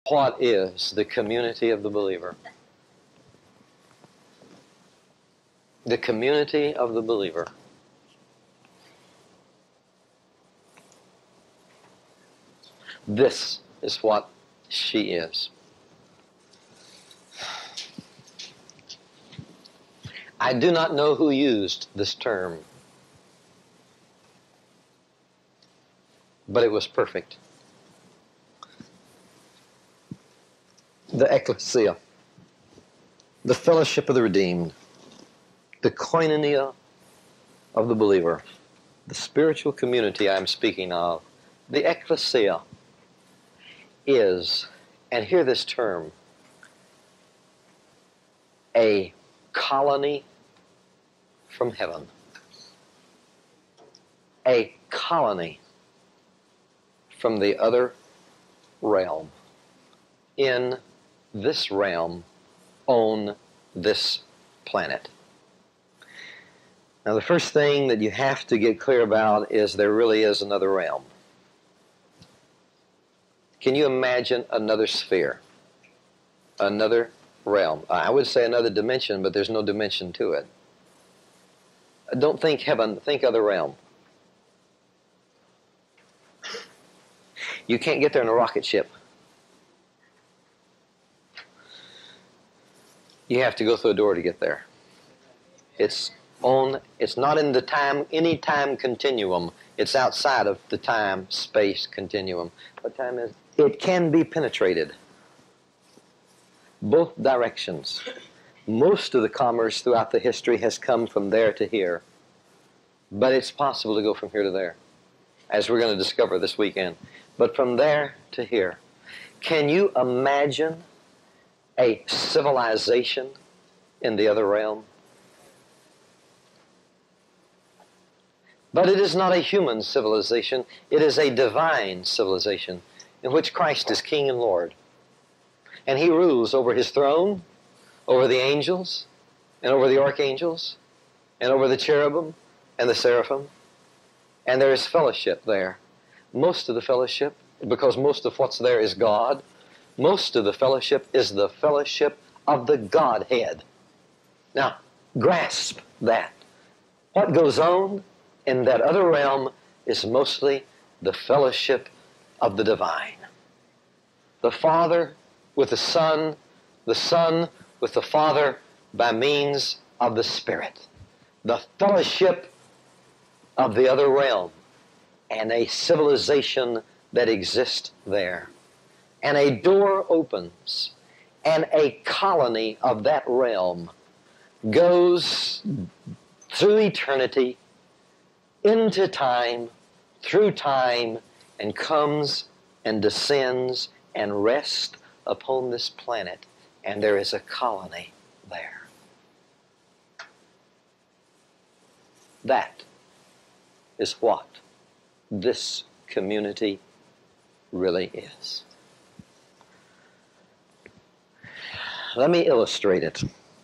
What is the community of the believer? The community of the believer. This is what she is. I do not know who used this term, but it was perfect. The ecclesia, the fellowship of the redeemed, the koinonia of the believer, the spiritual community I'm speaking of, the ecclesia is, and hear this term, a colony from heaven. A colony from the other realm. In this realm, on this planet. Now the first thing that you have to get clear about is there really is another realm. Can you imagine another sphere? Another realm. I would say another dimension, but there's no dimension to it. Don't think heaven, think other realm. You can't get there in a rocket ship. You have to go through a door to get there. It's not in the any time continuum. It's outside of the time-space continuum. What time is it? It can be penetrated. Both directions. Most of the commerce throughout the history has come from there to here. But it's possible to go from here to there, as we're going to discover this weekend. But from there to here. Can you imagine a civilization in the other realm? But it is not a human civilization. It is a divine civilization in which Christ is King and Lord. And He rules over His throne, over the angels, and over the archangels, and over the cherubim and the seraphim. And there is fellowship there. Most of the fellowship, because most of what's there is God, most of the fellowship is the fellowship of the Godhead. Now, grasp that. What goes on in that other realm is mostly the fellowship of the divine. The Father with the Son with the Father by means of the Spirit. The fellowship of the other realm and a civilization that exists there. And a door opens, and a colony of that realm goes through eternity, into time, through time, and comes and descends and rests upon this planet. And there is a colony there. That is what this community really is. Let me illustrate it.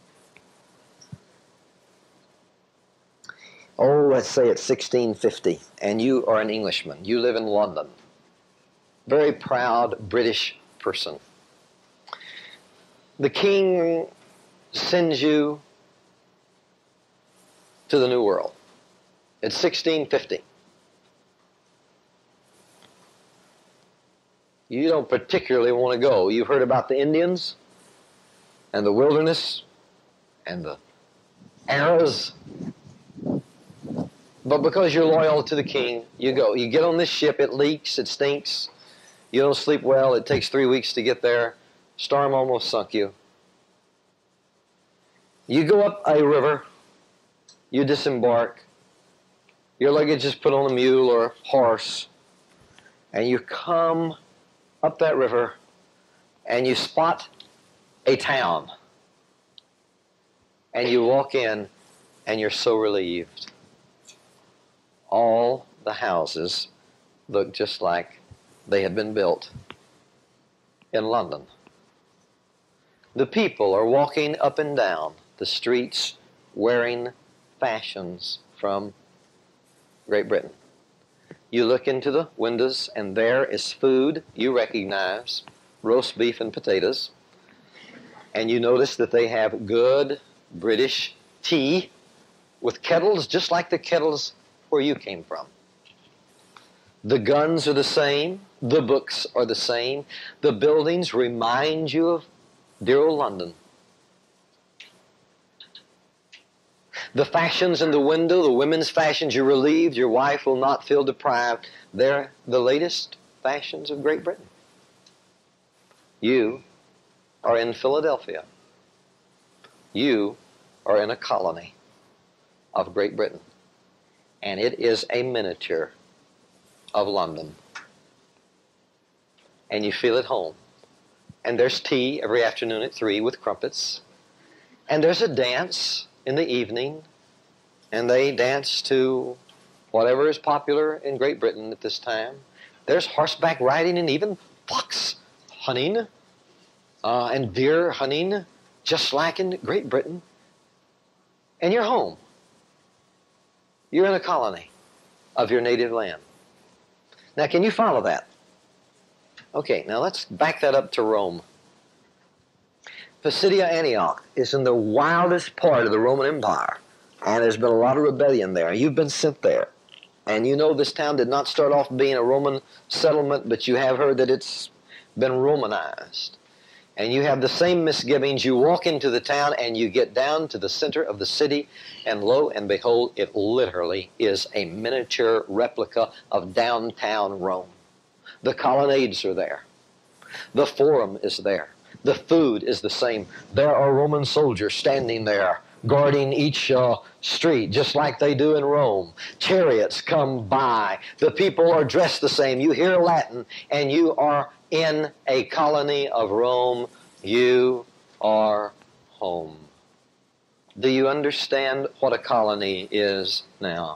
Oh, let's say it's 1650, and you are an Englishman. You live in London. Very proud British person. The king sends you to the New World. It's 1650. You don't particularly want to go. You've heard about the Indians and the wilderness and the eras. But because you're loyal to the king, you go. You get on this ship, it leaks, it stinks. You don't sleep well, it takes 3 weeks to get there. Storm almost sunk you. You go up a river, you disembark. Your luggage is put on a mule or a horse, and you come up that river, and you spot a town. And you walk in, and you're so relieved. All the houses look just like they had been built in London. The people are walking up and down the streets wearing fashions from Great Britain. You look into the windows and there is food you recognize roast beef and potatoes. And you notice that they have good British tea with kettles just like the kettles where you came from. The guns are the same. The books are the same. The buildings remind you of dear old London. The fashions in the window, the women's fashions, you're relieved your wife will not feel deprived. They're the latest fashions of Great Britain. You are in Philadelphia. You are in a colony of Great Britain. And it is a miniature of London. And you feel at home. And there's tea every afternoon at 3 with crumpets. And there's a dance in the evening. And they dance to whatever is popular in Great Britain at this time. There's horseback riding and even fox hunting and deer hunting, just like in Great Britain. And you're home. You're in a colony of your native land. Now, can you follow that? Okay, now let's back that up to Rome. Pisidia Antioch is in the wildest part of the Roman Empire, and there's been a lot of rebellion there. You've been sent there. And you know this town did not start off being a Roman settlement, but you have heard that it's been Romanized. And you have the same misgivings. You walk into the town and you get down to the center of the city, and lo and behold, it literally is a miniature replica of downtown Rome. The colonnades are there. The forum is there. The food is the same. There are Roman soldiers standing there guarding each street, just like they do in Rome. Chariots come by. The people are dressed the same. You hear Latin, and you are in a colony of Rome. You are home. Do you understand what a colony is now?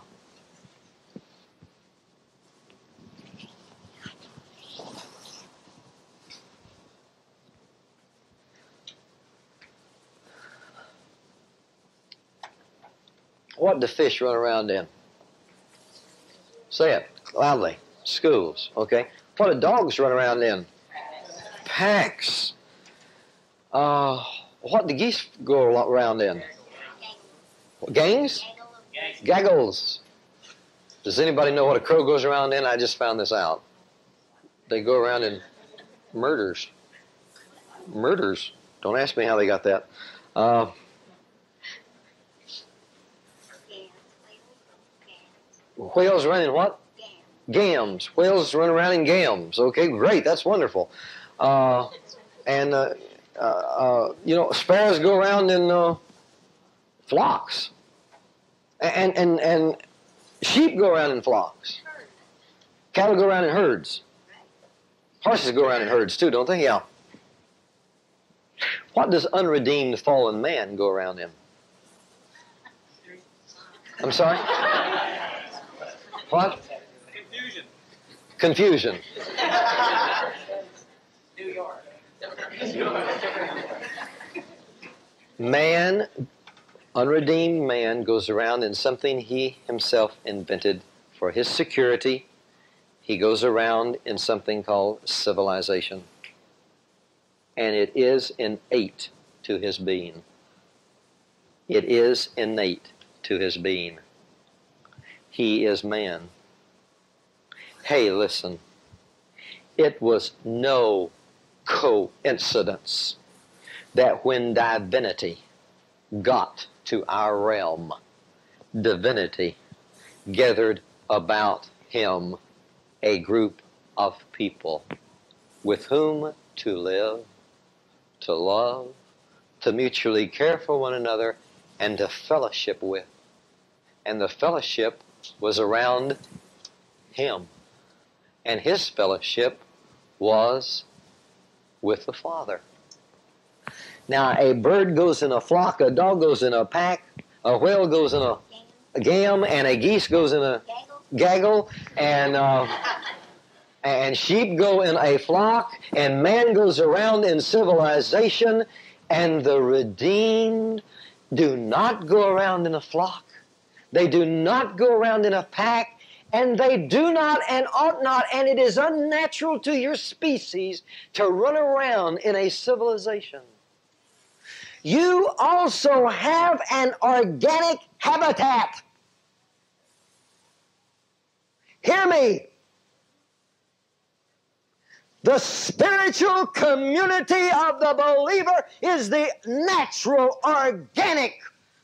What do fish run around in? Say it loudly. Schools, okay? What do dogs run around in? Packs. What do geese go around in? Gangs? Gaggles. Does anybody know what a crow goes around in? I just found this out. They go around in murders. Murders. Don't ask me how they got that. Whales run in what? Gams. Whales run around in gams. Okay, great. That's wonderful. You know, sparrows go around in flocks. And sheep go around in flocks. Cattle go around in herds. Horses go around in herds too, don't they? Yeah. What does unredeemed fallen man go around in? I'm sorry? What? Confusion. New York. Man, unredeemed man, goes around in something he himself invented for his security. He goes around in something called civilization. And it is innate to his being. It is innate to his being. He is man. Hey, listen. It was no coincidence that when divinity got to our realm, divinity gathered about him a group of people with whom to live, to love, to mutually care for one another, and to fellowship with. And the fellowship was around him. And his fellowship was with the Father. Now, a bird goes in a flock, a dog goes in a pack, a whale goes in a gam, and a geese goes in a gaggle, and sheep go in a flock, and man goes around in civilization, and the redeemed do not go around in a flock. They do not go around in a pack, And they do not and ought not, and it is unnatural to your species to run around in a civilization. You also have an organic habitat. Hear me. The spiritual community of the believer is the natural, organic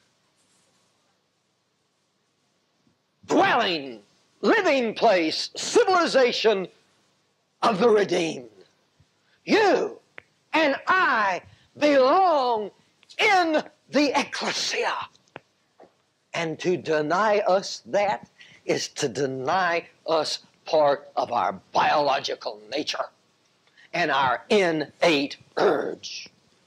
dwelling, living place, civilization of the redeemed. You and I belong in the ecclesia. And to deny us that is to deny us part of our biological nature and our innate urge.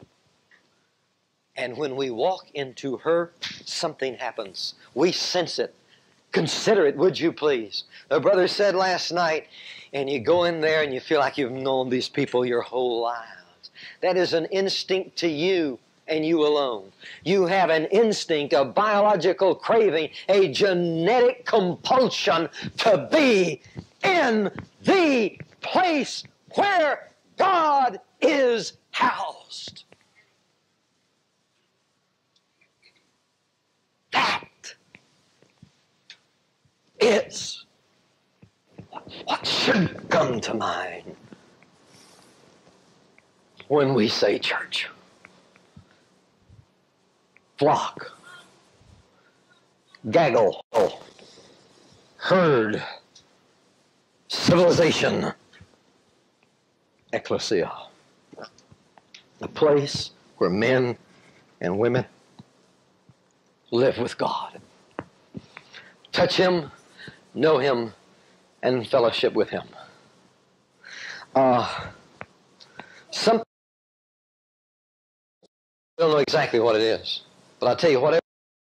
And when we walk into her, something happens. We sense it. Consider it, would you please? The brother said last night, and you go in there and you feel like you've known these people your whole lives. That is an instinct to you and you alone. You have an instinct, a biological craving, a genetic compulsion to be in the place where God is housed. That is what should come to mind when we say church. Flock, gaggle, herd, civilization, ecclesia. A place where men and women live with God. Touch Him, know Him, and fellowship with Him. Some don't know exactly what it is, but I'll tell you whatever.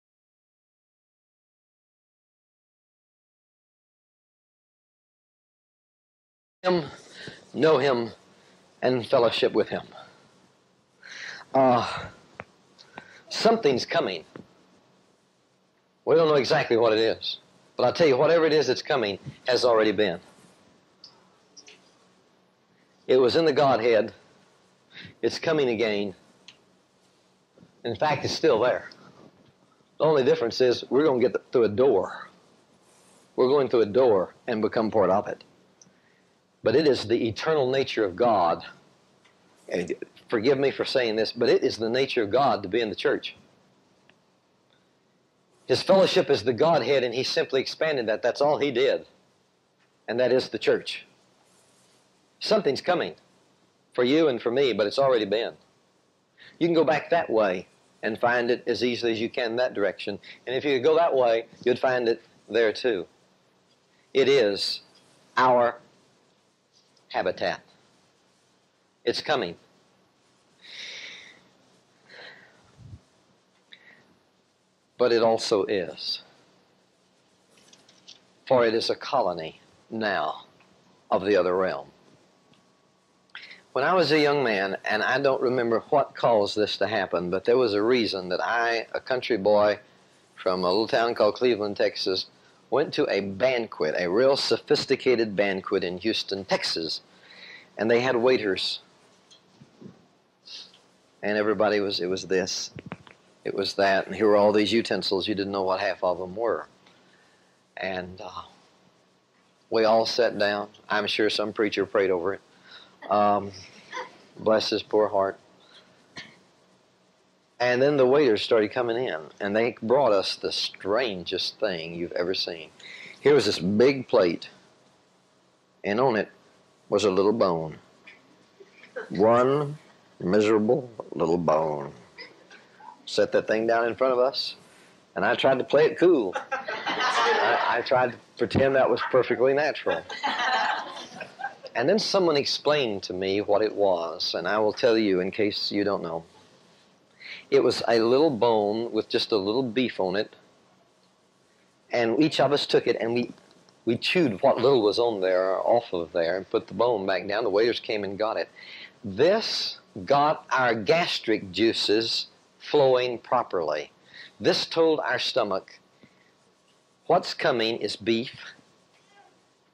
Him, know Him, and fellowship with Him. Something's coming. We don't know exactly what it is, but I'll tell you whatever it is that's coming has already been. It was in the Godhead. It's coming again. In fact, it's still there. The only difference is we're going to get through a door. We're going through a door and become part of it. But it is the eternal nature of God. And forgive me for saying this, but it is the nature of God to be in the church. His fellowship is the Godhead, and He simply expanded that. That's all He did. And that is the church. Something's coming for you and for me, but it's already been. You can go back that way and find it as easily as you can in that direction. And if you could go that way, you'd find it there too. It is our habitat. It's coming. But it also is. For it is a colony now of the other realm. When I was a young man, and I don't remember what caused this to happen, but there was a reason that I, a country boy from a little town called Cleveland, Texas, went to a banquet, a real sophisticated banquet in Houston, Texas. And they had waiters. And everybody was, it was this, it was that, and here were all these utensils. You didn't know what half of them were. And we all sat down. I'm sure some preacher prayed over it. Bless his poor heart. And then the waiters started coming in, and they brought us the strangest thing you've ever seen. Here was this big plate, and on it was a little bone. One miserable little bone. Set that thing down in front of us, and I tried to play it cool. I tried to pretend that was perfectly natural. And then someone explained to me what it was, and I will tell you in case you don't know. It was a little bone with just a little beef on it, and each of us took it, and we chewed what little was on there, or off of there, and put the bone back down. The waiters came and got it. This got our gastric juices flowing properly. This told our stomach, what's coming is beef,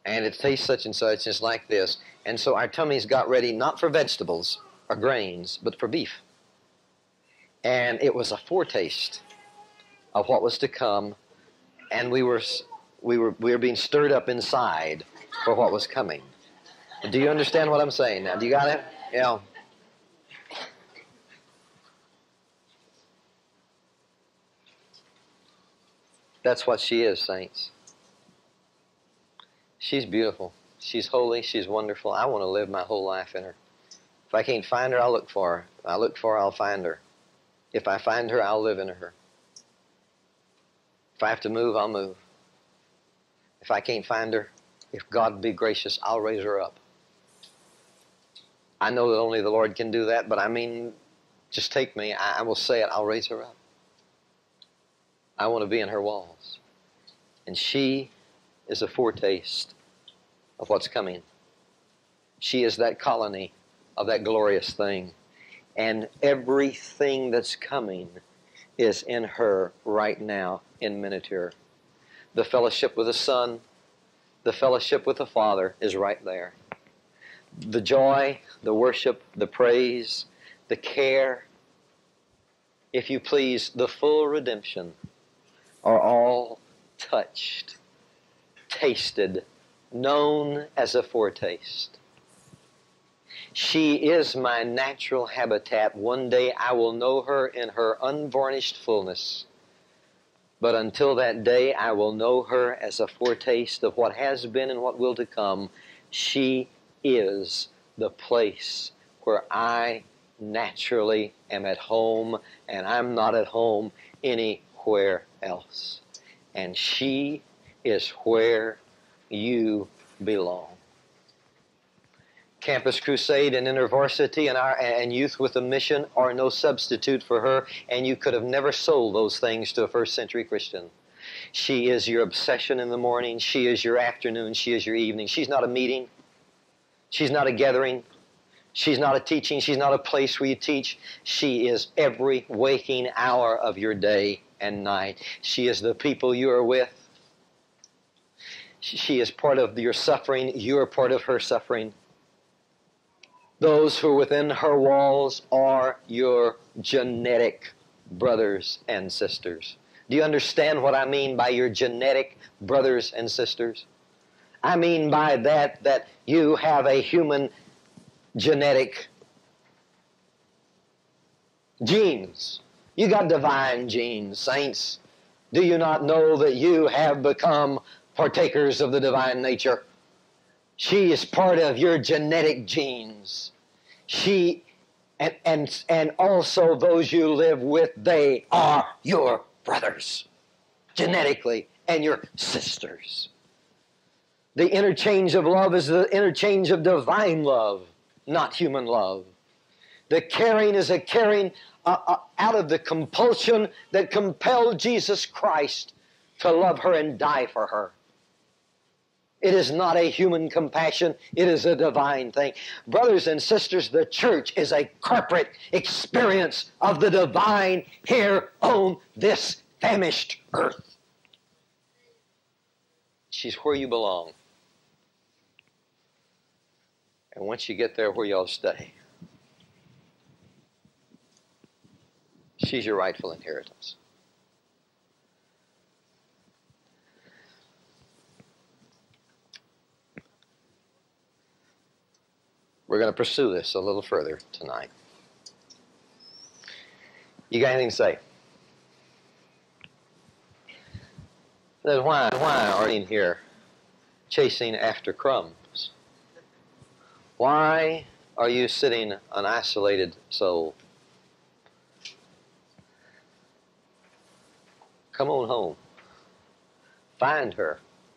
And it tastes such and such, it's like this. And so our tummies got ready not for vegetables or grains, but for beef. And it was a foretaste of what was to come, and we were being stirred up inside for what was coming. Do you understand what I'm saying now? Do you got it? Yeah. That's what she is, saints. She's beautiful. She's holy. She's wonderful. I want to live my whole life in her. If I can't find her, I'll look for her. If I look for her, I'll find her. If I find her, I'll live in her. If I have to move, I'll move. If I can't find her, if God be gracious, I'll raise her up. I know that only the Lord can do that, but I mean, just take me. I will say it. I'll raise her up. I want to be in her walls. And she is a foretaste of what's coming. She is that colony of that glorious thing. And everything that's coming is in her right now in miniature. The fellowship with the Son, the fellowship with the Father is right there. The joy, the worship, the praise, the care, if you please, the full redemption are all touched, tasted, known as a foretaste. She is my natural habitat. One day I will know her in her unvarnished fullness. But until that day, I will know her as a foretaste of what has been and what will to come. She is the place where I naturally am at home, and I'm not at home anywhere else. And she is where you belong. Campus Crusade and InterVarsity and Youth with a Mission are no substitute for her, and you could have never sold those things to a first century Christian. She is your obsession in the morning. She is your afternoon. She is your evening. She's not a meeting. She's not a gathering. She's not a teaching. She's not a place where you teach. She is every waking hour of your day and night. She is the people you are with. She is part of your suffering. You are part of her suffering. Those who are within her walls are your genetic brothers and sisters. Do you understand what I mean by your genetic brothers and sisters? I mean by that you have a human genetic genes. You got divine genes, saints. Do you not know that you have become partakers of the divine nature? She is part of your genetic genes. She and also those you live with, they are your brothers genetically and your sisters. The interchange of love is the interchange of divine love, not human love. The caring is a caring out of the compulsion that compelled Jesus Christ to love her and die for her. It is not a human compassion. It is a divine thing. Brothers and sisters, the church is a corporate experience of the divine here on this famished earth. She's where you belong. And once you get there, where y'all stay. She's your rightful inheritance. We're going to pursue this a little further tonight. You got anything to say? Then why are you in here chasing after crumbs? Why are you sitting an isolated soul? Come on home. Find her.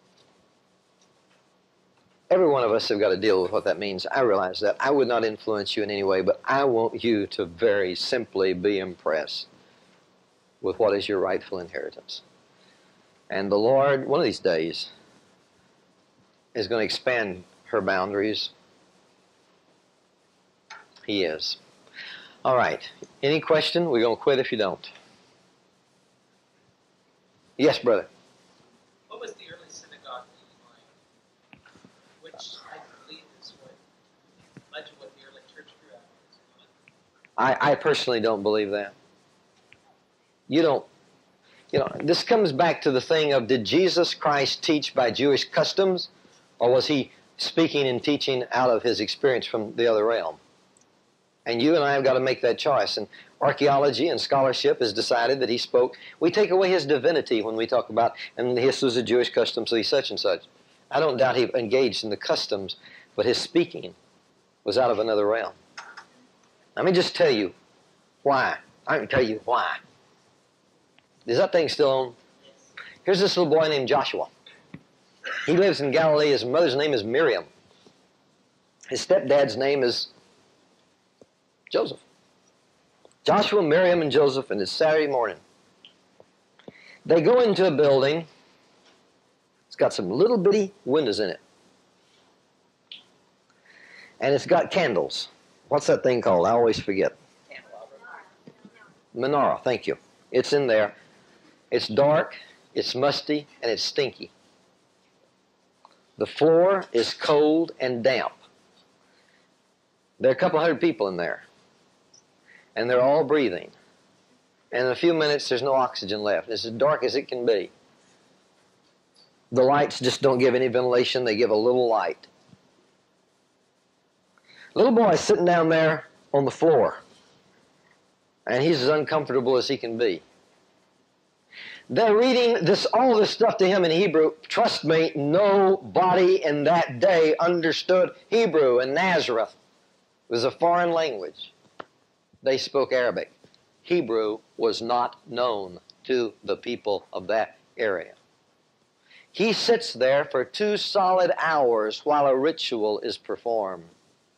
Every one of us have got to deal with what that means. I realize that. I would not influence you in any way, but I want you to very simply be impressed with what is your rightful inheritance. And the Lord, one of these days, is going to expand her boundaries. He is. All right. Any question? We're going to quit if you don't. Yes, brother. What was the early synagogue I personally don't believe that. You don't. This comes back to the thing of, did Jesus Christ teach by Jewish customs, or was he speaking and teaching out of his experience from the other realm? And you and I have got to make that choice. And archaeology and scholarship has decided that he spoke. We take away his divinity when we talk about, and this was a Jewish custom, so he's such and such. I don't doubt he engaged in the customs, but his speaking was out of another realm. Let me just tell you why. I can tell you why. Is that thing still on? Here's this little boy named Joshua. He lives in Galilee. His mother's name is Miriam. His stepdad's name is Joseph. Joshua, Miriam, and Joseph, and it's Saturday morning. They go into a building. It's got some little bitty windows in it. And it's got candles. What's that thing called? I always forget. Menorah, thank you. It's in there. It's dark, it's musty, and it's stinky. The floor is cold and damp. There are a couple hundred people in there. And they're all breathing. And in a few minutes, there's no oxygen left. It's as dark as it can be. The lights just don't give any ventilation. They give a little light. Little boy's sitting down there on the floor. And he's as uncomfortable as he can be. They're reading all this stuff to him in Hebrew. Trust me, nobody in that day understood Hebrew, and Nazareth was a foreign language. They spoke Arabic. Hebrew was not known to the people of that area. He sits there for 2 solid hours while a ritual is performed.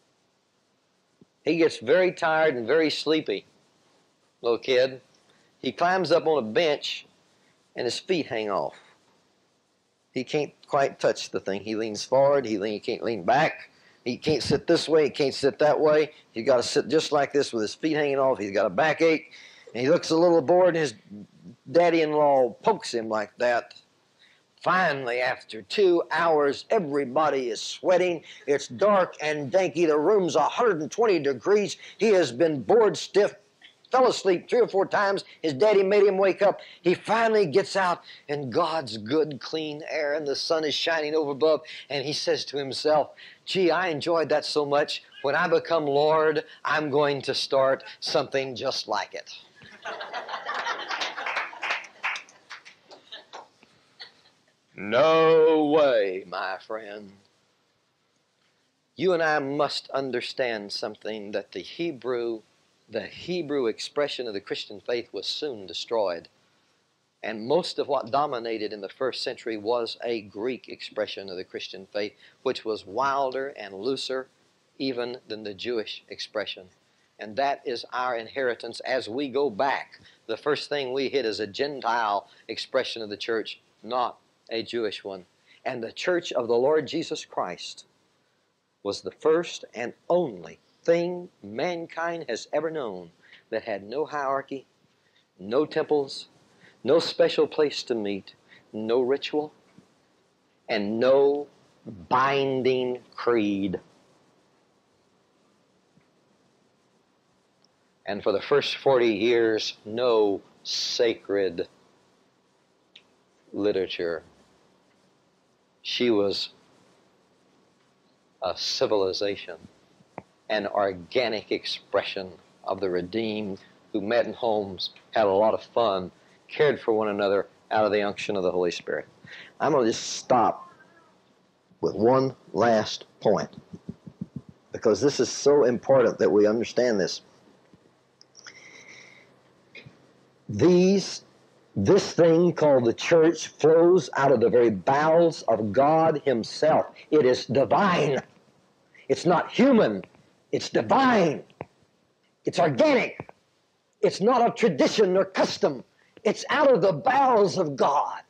He gets very tired and very sleepy, little kid. He climbs up on a bench and his feet hang off. He can't quite touch the thing. He leans forward, he can't lean back. He can't sit this way, he can't sit that way. He's got to sit just like this with his feet hanging off. He's got a backache. And he looks a little bored, and his daddy-in-law pokes him like that. Finally, after 2 hours, everybody is sweating. It's dark and danky. The room's 120 degrees. He has been bored stiff, fell asleep 3 or 4 times. His daddy made him wake up. He finally gets out in God's good, clean air, and the sun is shining over above. And he says to himself, gee, I enjoyed that so much. When I become Lord, I'm going to start something just like it. No way, my friend. You and I must understand something, that the Hebrew expression of the Christian faith was soon destroyed. And most of what dominated in the first century was a Greek expression of the Christian faith, which was wilder and looser even than the Jewish expression. And that is our inheritance as we go back. The first thing we hit is a Gentile expression of the church, not a Jewish one. And the church of the Lord Jesus Christ was the first and only thing mankind has ever known that had no hierarchy, no temples, no special place to meet, no ritual, and no binding creed. And for the first 40 years, no sacred literature. She was a civilization, an organic expression of the redeemed who met in homes, had a lot of fun, cared for one another out of the unction of the Holy Spirit. I'm going to just stop with one last point, because this is so important that we understand this. This thing called the church flows out of the very bowels of God Himself. It is divine. It's not human. It's divine. It's organic. It's not of tradition or custom. It's out of the bowels of God.